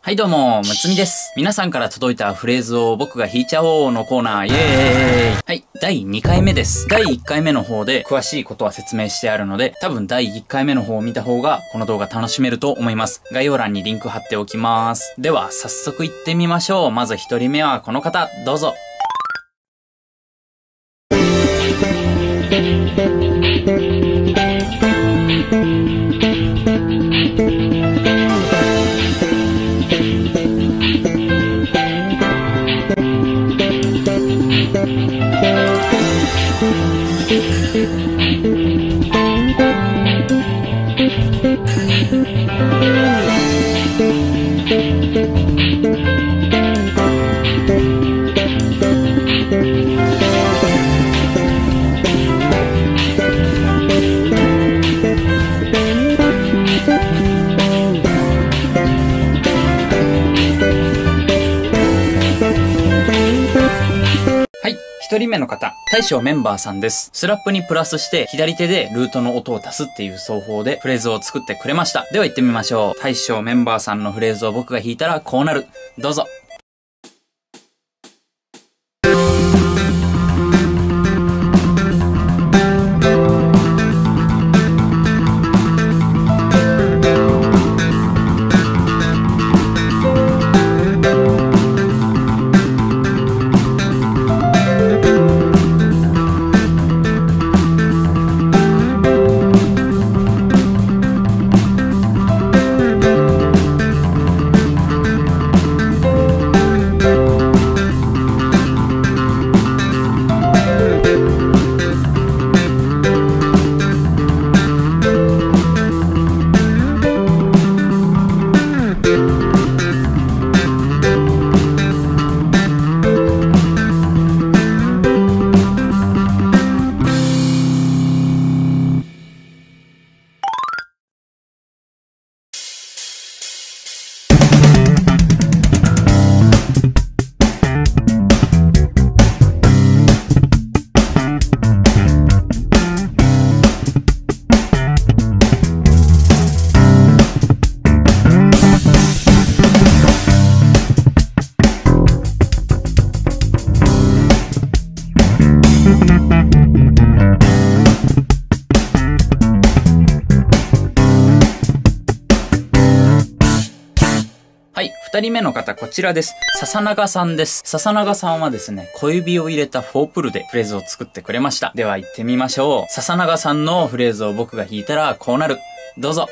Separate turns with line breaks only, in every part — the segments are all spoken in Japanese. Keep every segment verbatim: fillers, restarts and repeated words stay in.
はいどうも、むつみです。皆さんから届いたフレーズを僕が弾いちゃおうのコーナー、イエーイ。はい、だいにかいめです。だいいっかいめの方で詳しいことは説明してあるので、多分だいいっかいめの方を見た方がこの動画楽しめると思います。概要欄にリンク貼っておきます。では、早速行ってみましょう。まずひとりめはこの方、どうぞ。ひとりめの方、大将メンバーさんです。スラップにプラスして左手でルートの音を足すっていう奏法でフレーズを作ってくれました。では行ってみましょう。大将メンバーさんのフレーズを僕が弾いたらこうなる。どうぞ。はい。二人目の方、こちらです。笹長さんです。笹長さんはですね、小指を入れたフォープルでフレーズを作ってくれました。では行ってみましょう。笹長さんのフレーズを僕が弾いたらこうなる。どうぞ。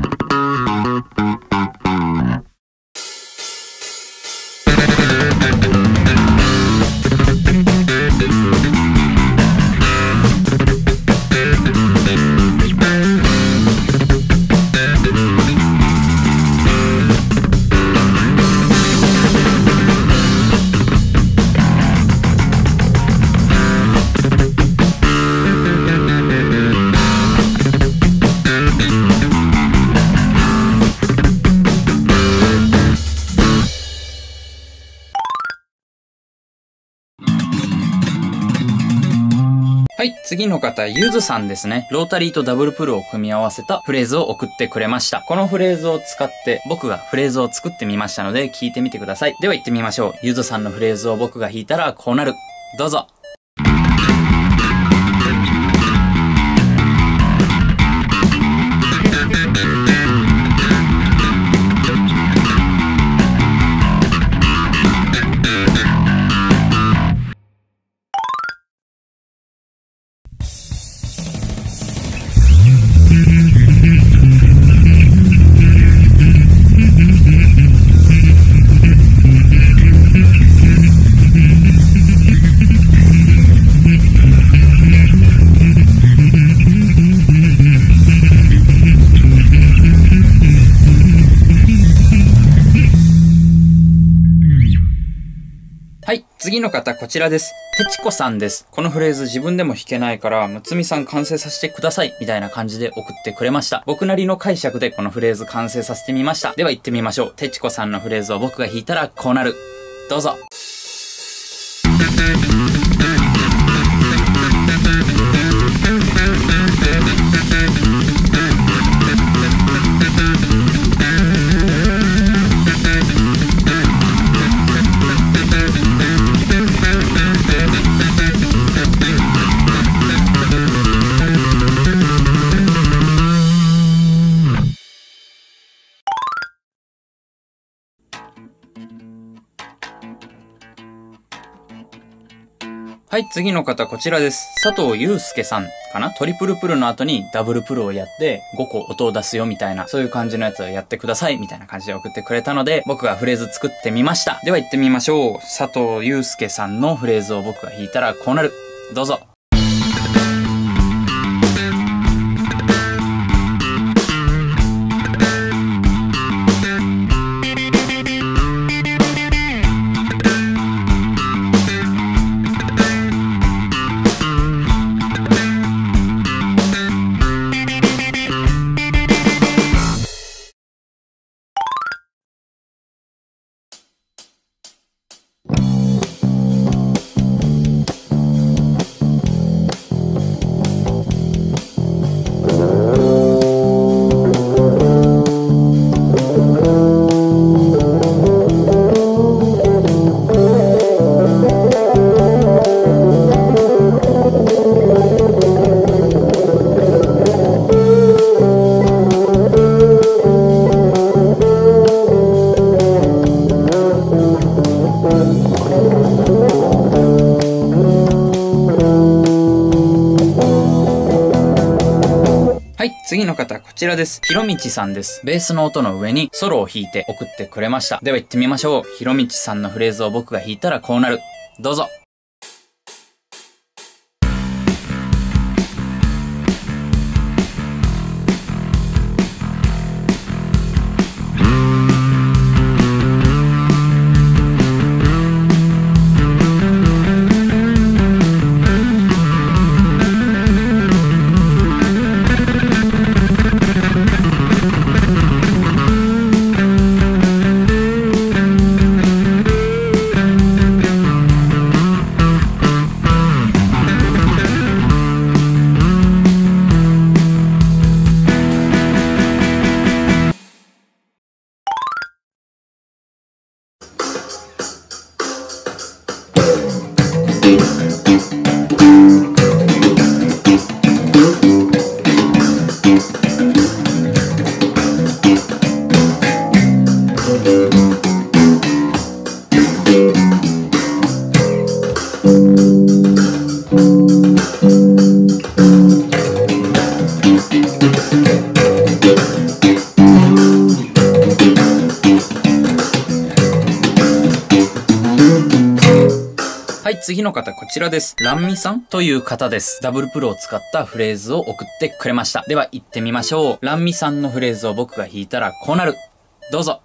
はい、次の方、ゆずさんですね。ロータリーとダブルプルを組み合わせたフレーズを送ってくれました。このフレーズを使って僕がフレーズを作ってみましたので聞いてみてください。では行ってみましょう。ゆずさんのフレーズを僕が弾いたらこうなる。どうぞ。はい。次の方、こちらです。てちこさんです。このフレーズ自分でも弾けないから、むつみさん完成させてください。みたいな感じで送ってくれました。僕なりの解釈でこのフレーズ完成させてみました。では行ってみましょう。てちこさんのフレーズを僕が弾いたらこうなる。どうぞ。 はい、次の方こちらです。佐藤祐介さんかな。トリプルプルの後にダブルプルをやってごこ音を出すよみたいな、そういう感じのやつをやってくださいみたいな感じで送ってくれたので、僕がフレーズ作ってみました。では行ってみましょう。佐藤祐介さんのフレーズを僕が弾いたらこうなる。どうぞ。はい、次の方、こちらです。ひろみちさんです。ベースの音の上にソロを弾いて送ってくれました。では行ってみましょう。ひろみちさんのフレーズを僕が弾いたらこうなる。どうぞ。はい、次の方、こちらです。ランミさんという方です。ダブルプルを使ったフレーズを送ってくれました。では、行ってみましょう。ランミさんのフレーズを僕が弾いたらこうなる。どうぞ。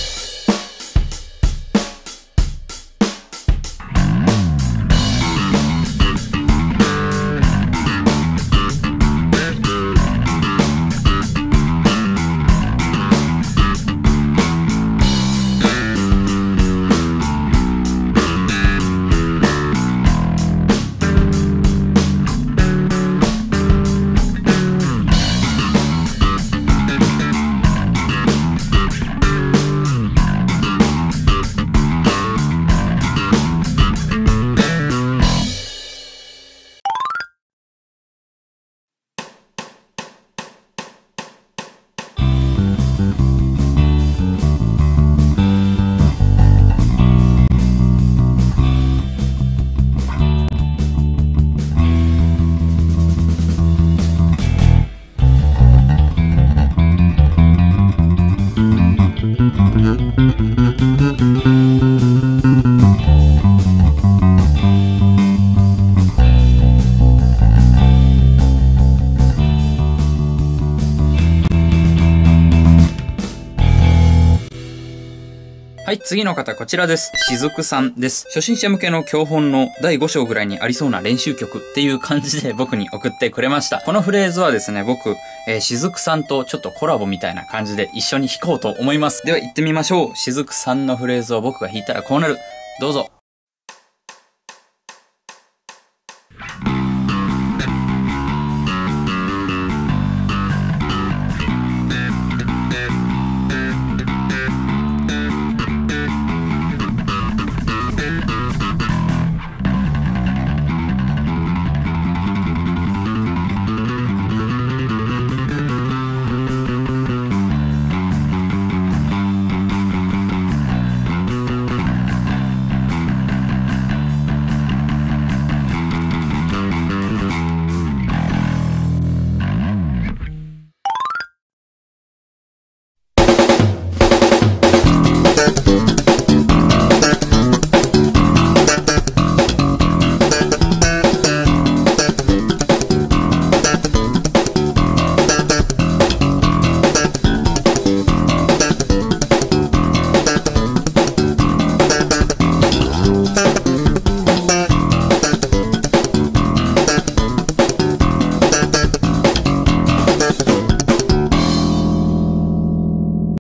はい、次の方こちらです。しずくさんです。初心者向けの教本のだいご章ぐらいにありそうな練習曲っていう感じで僕に送ってくれました。このフレーズはですね、僕、えー、しずくさんとちょっとコラボみたいな感じで一緒に弾こうと思います。では行ってみましょう。しずくさんのフレーズを僕が弾いたらこうなる。どうぞ。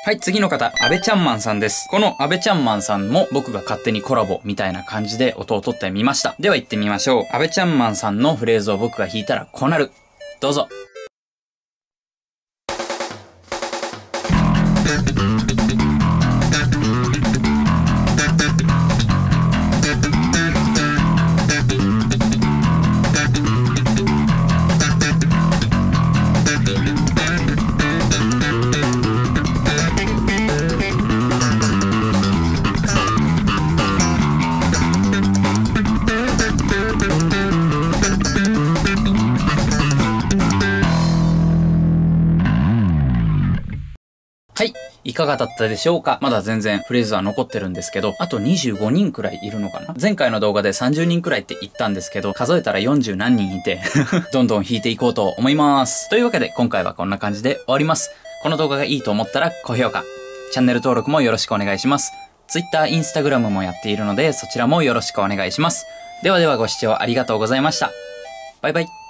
はい、次の方、安倍ちゃんマンさんです。この安倍ちゃんマンさんも僕が勝手にコラボみたいな感じで音を取ってみました。では行ってみましょう。安倍ちゃんマンさんのフレーズを僕が弾いたらこうなる。どうぞ。はい。いかがだったでしょうか？まだ全然フレーズは残ってるんですけど、あとにじゅうごにんくらいいるのかな？前回の動画でさんじゅうにんくらいって言ったんですけど、数えたらよんじゅう何人いて、どんどん弾いていこうと思います。というわけで今回はこんな感じで終わります。この動画がいいと思ったら高評価、チャンネル登録もよろしくお願いします。Twitter、Instagram もやっているので、そちらもよろしくお願いします。ではではご視聴ありがとうございました。バイバイ。